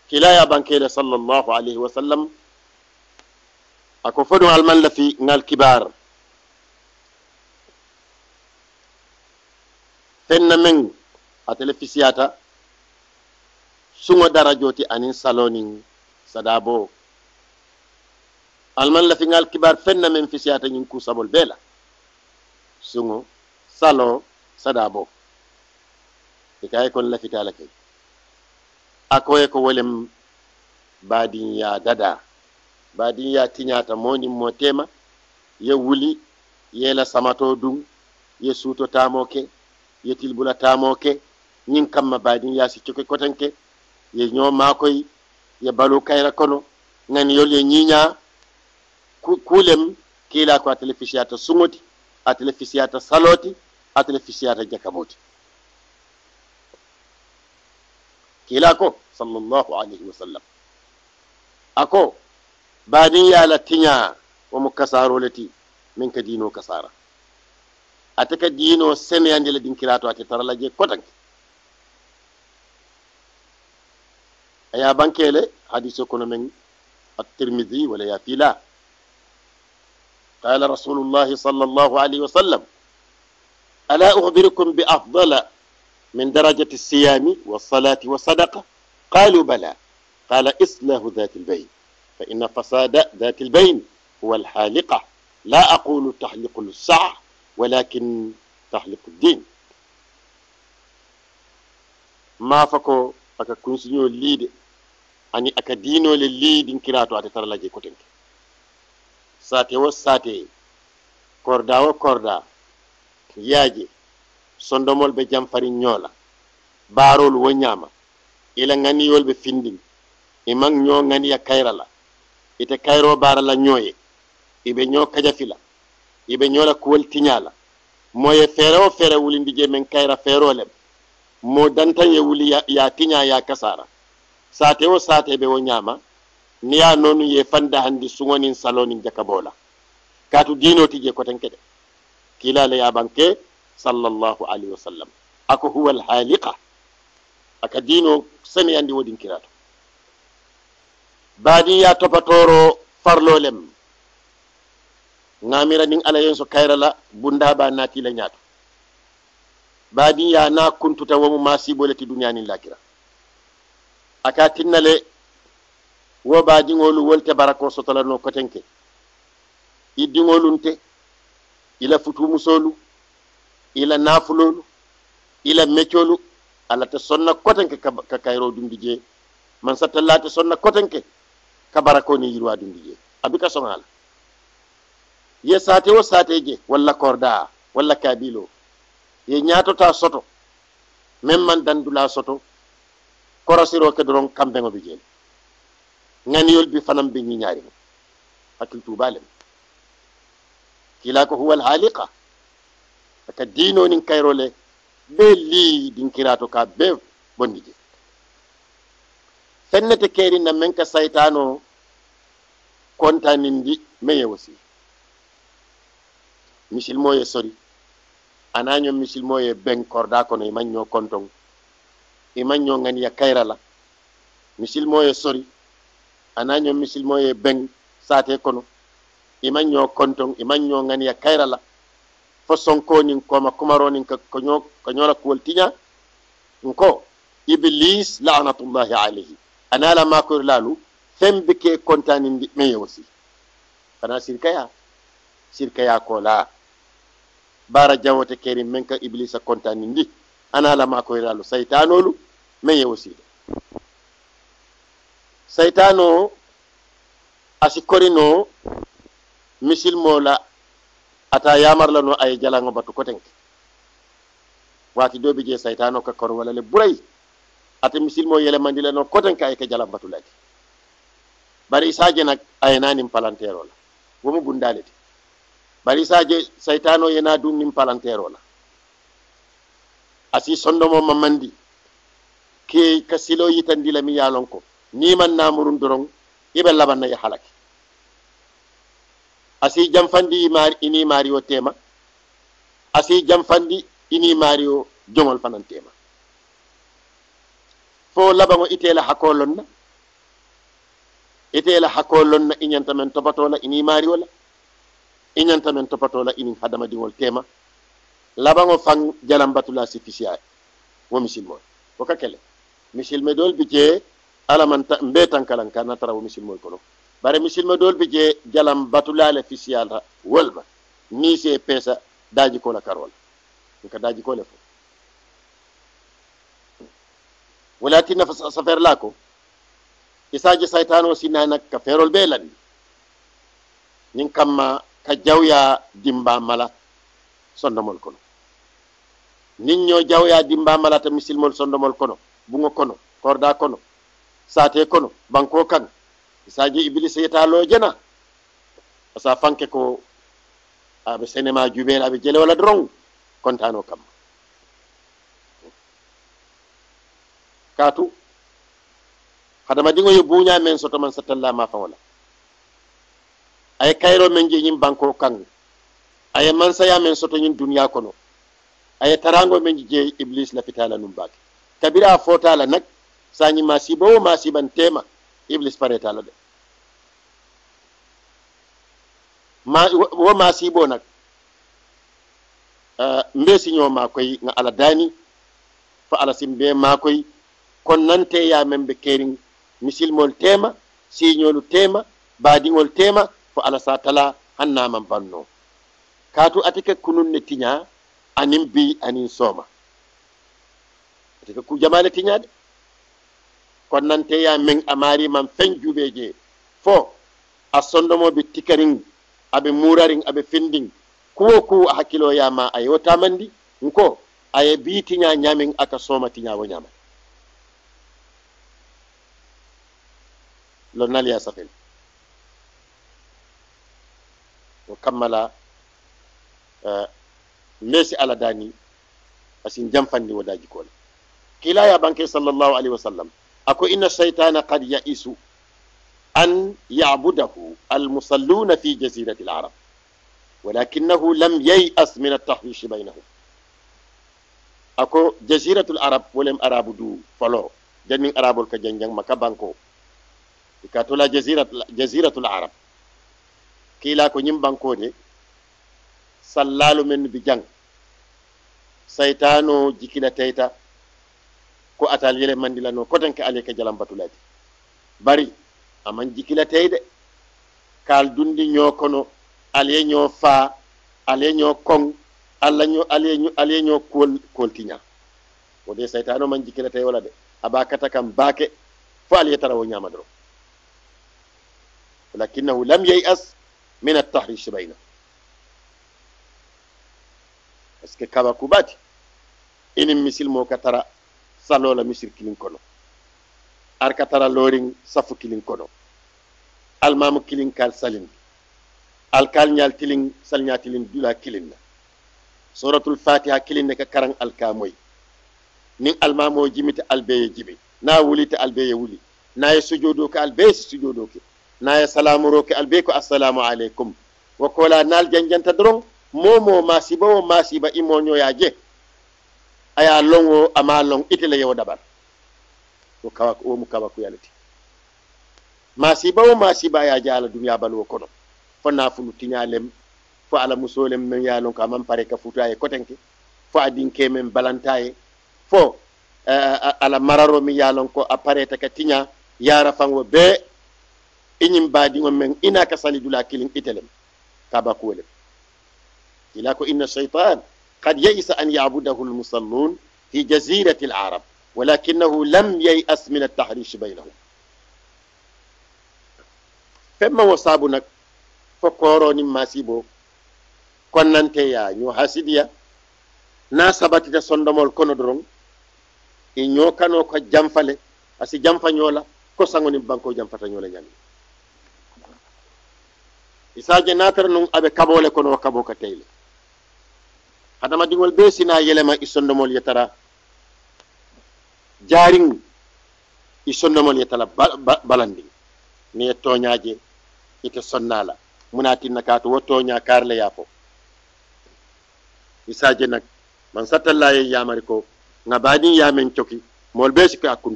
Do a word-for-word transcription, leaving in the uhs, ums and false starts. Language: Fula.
kila ya bankele sallallahu alayhi wa sallam ako fodo alman la fi ngal kibar fenna men atele fisiyata sungo darajoti anin salonin sadabo alman la fi ngal kibar fenna men fisiyata nyin ku sabol bela sungo salo sadabo ikay kon la fitala kay akoye ko wolem badin ya dada badin ya tinyata moni motema ye wuli ye la samato dum ye suto tamoke ye tilbula tamoke nyin kamma badin ya si cioke kotanke ye nyoma koy ye balu kayra kono ngani yol ye nyinya kulem kila ko telefisiyata sungoti atelefisiyata saloti atelefisiyata jakamoti kila ko sallallahu alaihi wasallam ako badin ya latinya wa mukasaro lati min ka dino kasara ataka dino sene yande la dinkirato ate tarala je kotanke aya bankele hadiso kono men at-Tirmidhi wala ya fila قال رسول الله صلى الله عليه وسلم ألا أخبركم بأفضل من درجة الصيام والصلاة والصدقة قالوا بلى قال إصلاح ذات البين فإن فساد ذات البين هو الحالقة لا أقول تحلق السعة ولكن تحلق الدين ما فكو أكا كنسيو الليد أني أكا دينو للليد انكراتو أتتر لجي كتنك sate wo sate korda wo korda yaaje sondomol be jamfari nyola barol wo nyama ila ngani yol be findin imang nyo ngani ya kayrala ite kayro barala nyoye ibe nyo kajafila ibe nyola kuwel tinyala moye fere o fere wulindi je men kayra fero lem mo dantan ye wuli ya, ya tinya ya kasara sate wo sate be wo nyama niya nonu ye fanda handi sungonin salonin jakabola katu dino tije ko tankede kila la ya banke sallallahu alaihi wasallam ako huwa al-haliqa aka dino sami andi wodin kirato badi ya topatoro farlolem ngamira ning ala yenso kayrala bunda ba nati la nyato badi ya na kuntuta wamu masibolati dunyani lakira aka tinnale wo baadiŋolu wolte barako sotolano kotenke iddiŋolunte ila futumusolu ila nafulolu ila meccolu alate sonna kotenke ka kayro dundi je man sattallate sonna kotenke ka barako ni yirwa dundi je abika sonala ye sate wo sate je walla korda walla kabilo ye nyatota soto même man dandula soto korosiro ke doron kambengo bi je ngani yol bi fanam bi ñi ñaari akil tubalem kila ko huwa al-haliqa aka dino nin kayrole be li din kirato ka be bondije fennete keri na men ka saytano kontanindi meye wasi misil moye sori ananyo misil moye ben korda kono e manyo konton e manyo ngani ya kayrala misil moye sori ananyo misil moye ben sate kono imanyo konton imanyo ngani ya kayrala fo sonko nin koma kumaro nin ko nyo ko nyola kuwol tinya nko iblis la'natullahi alayhi anala makur lalu fembike kontani ndi meye wasi kana sirkaya sirkaya ko la bara jawote keri menka iblisa kontani ndi anala makur lalu saytanolu meye wasi saytano asikorino misil mola ata yamarla no ay jalango batu kotenke wati dobi je saytano ka kor wala le buray ata misil mo yele mandila no kotenke ay ka jalam batu lati bari saje nak ay nanim palantero la womu gundaleti bari saje saytano yena dun nim palantero la asi sondomo mamandi ke kasilo yitandi la mi yalon ko ni man namurun dorong ibe labanna ya halaki asi jamfandi mari ini mario tema asi jamfandi ini mario jomol fanan tema fo labango itela hakolonna ite la hakolon na inyanta men topatola ini mari wala inyanta men topatola ini hadama dingol tema labango fang jalam batula sifisiya wo misilmo ko kakele misilme dol bije alamanta mbetan kalan kana tara wo misilmo ko bare misilme dol bije jalam batula le fisiyala wolba ni se pesa daji ko la karol ka daji ko le fo walakin nafas safer lako isaji saytano sinana ka ferol belan nin kamma ka jawya dimba mala sondomol kono nin ñoo jawya dimba mala ta misilmol sondomol kono bungo kono korda kono sate kono banko kan isaji iblis yetalo jena asa fanke ko abe senema jubel abe jele wala drong kontano kam katu hadama dingo yo buña men soto man satalla ma fa wala ay kayro men je nyim banko kan ay man saya men soto nyin dunya kono ay tarango men je iblis la fitala num bak kabira fota la nak sañi masibo masiban tema iblis pareta la de ma wo masibo nak uh, mbesi ñoo ma koy nga ala dani fa ala simbe ma koy kon nante ya membe kering misilmol tema siñolu tema baadiŋol tema fo ala sa tala hannaman banno kaatu atike kunun ne tiña anin bi anin soma atike ku jamale tiñade kon nante ya men amari man fen jubeje fo a sondomo be tikarin abe murarin abe finding kuwo ku hakilo yama ay wotamandi nko ay bi tiña nyamin aka soma tiña wo nyama lo nali ya safel o kammala uh, mesi ala dani asin jamfandi wadaji kola kila ya banke sallallahu alaihi wasallam ako inna shaytana qad ya'isu an ya'budahu almusalluna fi jazirati al-arab ولكنه لم ييأس من التحريش بينهم ako jaziratul arab wolem arabu du folo janning arabul ka janjang maka banko ikatola jazirat jaziratul arab kila ko nyim banko de sallalu men bi jang saytano jikila tayta ko atal yele mandila no ko tanke ale ka jalam batulati bari aman jikila tayde kal dundi nyokono ale nyo fa ale nyo kong alla nyo ale nyo ale nyo kol koltinya o de saytano man jikila tay wala de abakata kam bake fa ale tarawo nyama dro ولكنه لم ييأس من التحريش بينه اسكو كابا كوباتي ان مسيل مو كترا سالولا مسير كلين كونو ار كترا لورين صفو كلين كونو المام كلين كال سالين الكال نيال تلين سالنيا تلين دولا كلين سوره الفاتحه كلين نك كاران الكاموي نين المامو جيميت البي جيبي نا وليت البي ولي نا سجودو كالبي سجودو كي naye salamu roke albe ko assalamu alaikum wa kola nal janjanta dron momo masiba o masiba imonyo yaje aya longo ama long itele yo dabar ko kawa ko mu kawa ko yalati masiba o masiba ya jala dunya balwo kono fonna fulu tinyalem fo ala musolem men yalon ka man pare ka futaye kotenke fo adinke men balantaye fo uh, ala mararo mi yalon ko apareta ka tinya yara fango be inyim badi men ina ka salidula kilin itelem kaba kuwele ila ko inna shaytan qad ya'isa an ya'budahu al-musallun fi jazirati al-arab ولكنه لم ييأس من التحريش بينهم فما وصابو nak fo koroni masibo konnante ya nyo hasidiya na sabatita sondomol kono doron e nyo kano ko jamfale asi jamfanyola ko sangoni banko jamfata nyola nyami isaje natar nun abe kabole kono kabo ka tayle hadama dingol be sina yelema isondomol yetara jaring isondomol yetala balandi ne toñaaje ite sonnala munati nakato wotonya karle yapo isaje nak man satalla yamari ko ngabani yamen coki mol be sikka